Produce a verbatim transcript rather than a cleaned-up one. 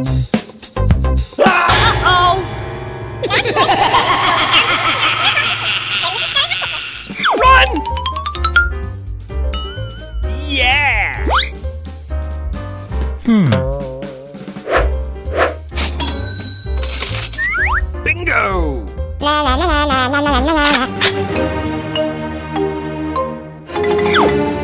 Uh-oh! Run! Yeah! Hmm. Bingo! La la la la la la la la la.